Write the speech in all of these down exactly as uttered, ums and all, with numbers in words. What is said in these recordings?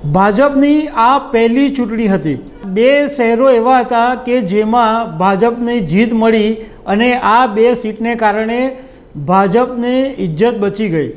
ભાજપની આ પહેલી ચૂંટણી હતી। બે શહેરો એવા હતા કે જેમાં ભાજપને જીત મળી અને આ બે સીટને કારણે ભાજપને ઇજ્જત બચી ગઈ।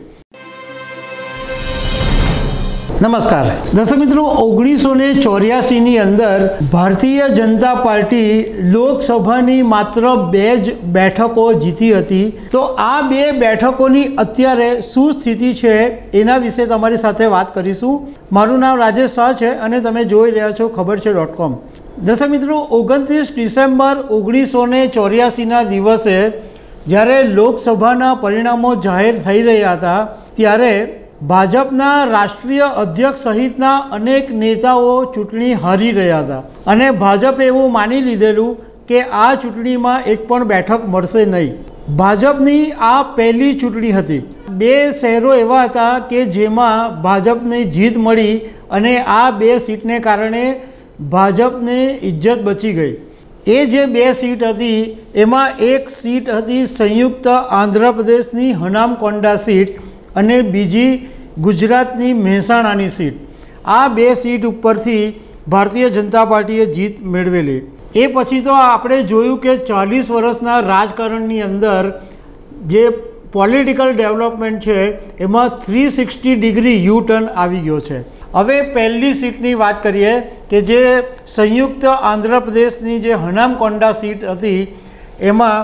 નમસ્કાર દર્શક મિત્રો, ઓગણીસો ને ચોર્યાસીની અંદર ભારતીય જનતા પાર્ટી લોકસભાની માત્ર બે જ બેઠકો જીતી હતી। તો આ બે બેઠકોની અત્યારે શું સ્થિતિ છે એના વિશે તમારી સાથે વાત કરીશું। મારું નામ રાજેશ શાહ છે અને તમે જોઈ રહ્યા છો ખબર છે ડોટ કોમ। દર્શક મિત્રો, ઓગણત્રીસ ડિસેમ્બર ઓગણીસો ને ચોર્યાસીના દિવસે જ્યારે લોકસભાના પરિણામો જાહેર થઈ રહ્યા હતા ત્યારે ભાજપના રાષ્ટ્રીય અધ્યક્ષ સહિતના અનેક નેતાઓ ચૂંટણી હારી રહ્યા હતા અને ભાજપે એવું માની લીધેલું કે આ ચૂંટણીમાં એક પણ બેઠક મળશે નહીં। ભાજપની આ પહેલી ચૂંટણી હતી। બે શહેરો એવા હતા કે જેમાં ભાજપને જીત મળી અને આ બે સીટને કારણે ભાજપને ઇજ્જત બચી ગઈ। એ જે બે સીટ હતી એમાં એક સીટ હતી સંયુક્ત આંધ્રપ્રદેશની હનામકોંડા સીટ અને બીજી ગુજરાતની મહેસાણાની સીટ। આ બે સીટ ઉપરથી ભારતીય જનતા પાર્ટીએ જીત મેળવેલી। એ પછી તો આપણે જોયું કે ચાલીસ વર્ષના રાજકારણની અંદર જે પોલિટિકલ ડેવલપમેન્ટ છે એમાં three sixty degree U turn આવી ગયો છે। હવે પહેલી સીટની વાત કરીએ કે જે સંયુક્ત આંધ્રપ્રદેશની જે હનામકોંડા સીટ હતી એમાં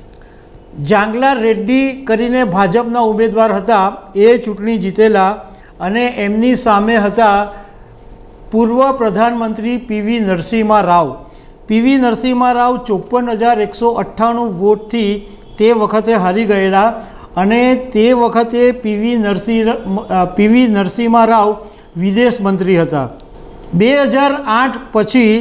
જાંગલા રેડ્ડી કરીને ભાજપના ઉમેદવાર હતા, એ ચૂંટણી જીતેલા અને એમની સામે હતા પૂર્વ પ્રધાનમંત્રી પીવી નરસિંહ રાવ। પીવી નરસિંહ રાવ ચોપન હજાર એકસો અઠ્ઠાણું વોટથી તે વખતે હારી ગયેલા અને તે વખતે પીવી નરસિંહ પીવી નરસિંહ રાવ વિદેશ મંત્રી હતા। બે હજાર આઠ પછી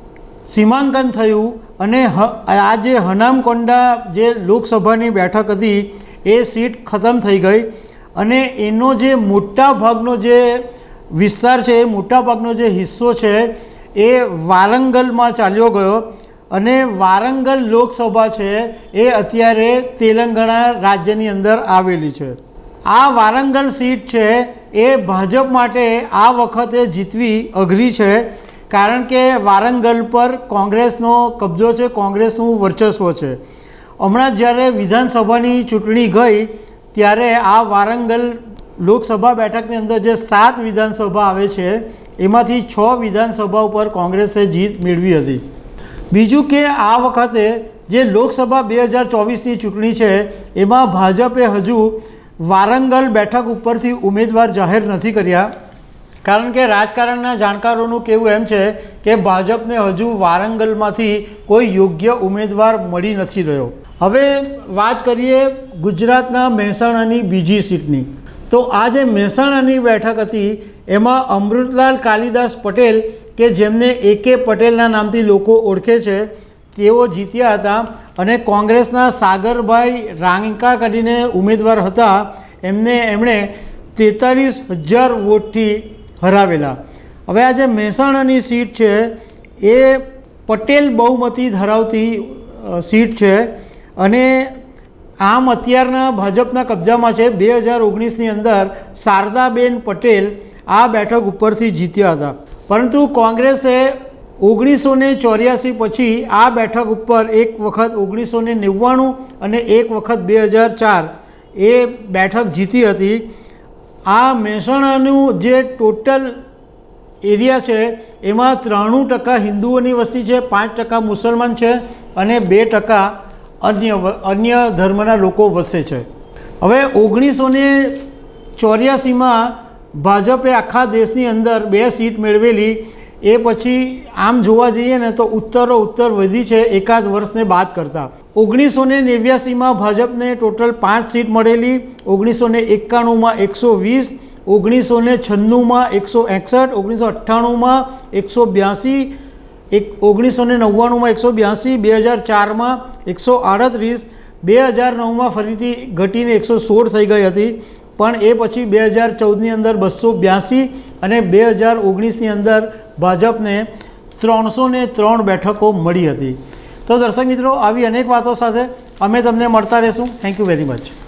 સીમાંકન થયું અને આ જે હનામકોંડા જે લોકસભાની બેઠક હતી એ સીટ ખતમ થઈ ગઈ અને એનો જે મોટા ભાગનો જે વિસ્તાર છે એ મોટા ભાગનો જે હિસ્સો છે એ વારંગલમાં ચાલ્યો ગયો અને વારંગલ લોકસભા છે એ અત્યારે તેલંગાણા રાજ્યની અંદર આવેલી છે। આ વારંગલ સીટ છે એ ભાજપ માટે આ વખતે જીતવી અઘરી છે કારણ કે વારંગલ પર કોંગ્રેસનો કબજો છે, કોંગ્રેસનું વર્ચસ્વ છે। હમણાં જ્યારે વિધાનસભાની ચૂંટણી ગઈ ત્યારે આ વારંગલ લોકસભા બેઠકની અંદર જે સાત વિધાનસભા આવે છે એમાંથી છ વિધાનસભા ઉપર કોંગ્રેસે જીત મેળવી હતી। બીજું કે આ વખતે જે લોકસભા બે હજાર ચોવીસની ચૂંટણી છે એમાં ભાજપે હજુ વારંગલ બેઠક ઉપરથી ઉમેદવાર જાહેર નથી કર્યા કારણ કે રાજકારણના જાણકારોનું કહેવું એમ છે કે ભાજપને હજુ વારંગલમાંથી કોઈ યોગ્ય ઉમેદવાર મળી નથી રહ્યો। હવે વાત કરીએ ગુજરાતના મહેસાણાની બીજી સીટની। તો આ જે મહેસાણાની બેઠક હતી એમાં અમૃતલાલ કાલિદાસ પટેલ કે જેમને એ કે પટેલના નામથી લોકો ઓળખે છે તેઓ જીત્યા હતા અને કોંગ્રેસના સાગરભાઈ રાંકા કરીને ઉમેદવાર હતા, એમને એમણે તેતાલીસ હજાર વોટથી હરાવેલા। હવે આ જે મહેસાણાની સીટ છે એ પટેલ બહુમતી ધરાવતી સીટ છે અને આમ અત્યારના ભાજપના કબજામાં છે। બે હજાર ઓગણીસની અંદર શારદાબેન પટેલ આ બેઠક ઉપરથી જીત્યા હતા પરંતુ કોંગ્રેસે ઓગણીસો ને ચોર્યાસી પછી આ બેઠક ઉપર એક વખત ઓગણીસો ને નેવ્વાણું અને એક વખત બે હજાર ચાર એ બેઠક જીતી હતી। આ મહેસાણાનું જે ટોટલ એરિયા છે એમાં ત્રાણું ટકા હિન્દુઓની વસ્તી છે, પાંચ ટકા મુસલમાન છે અને બે ટકા અન્ય અન્ય ધર્મના લોકો વસે છે। હવે ઓગણીસો ને ચોર્યાસીમાં ભાજપે આખા દેશની અંદર બે સીટ મેળવેલી। એ પછી આમ જોવા જઈએ ને તો ઉત્તરો ઉત્તર વધી છે એકાદ વર્ષને બાદ કરતાં। ઓગણીસો ને નેવ્યાસીમાં ભાજપને ટોટલ પાંચ સીટ મળેલી, ઓગણીસો ને એકાણુંમાં એકસો વીસ, ઓગણીસો ને છન્નુંમાં એકસો એકસઠ, ઓગણીસો અઠ્ઠાણુંમાં એકસો બ્યાસી, એક ઓગણીસો ને નવ્વાણુંમાં એકસો બ્યાસી, બે હજાર ચારમાં એકસો આડત્રીસ, બે હજાર નવમાં ફરીથી ઘટીને એકસો સોળ થઈ ગઈ હતી પણ એ પછી બે હજાર ચૌદની અંદર બસો બ્યાસી અને બે હજાર ઓગણીસની અંદર ભાજપને ત્રણસો ને ત્રણ બેઠકો મળી હતી। તો દર્શક મિત્રો, આવી અનેક વાતો સાથે અમે તમને મળતા રહીશું। Thank you very much.